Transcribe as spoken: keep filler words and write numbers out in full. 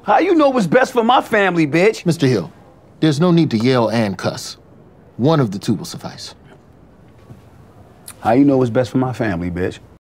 How you know what's best for my family, bitch? Mister Hill, there's no need to yell and cuss. One of the two will suffice. How you know what's best for my family, bitch?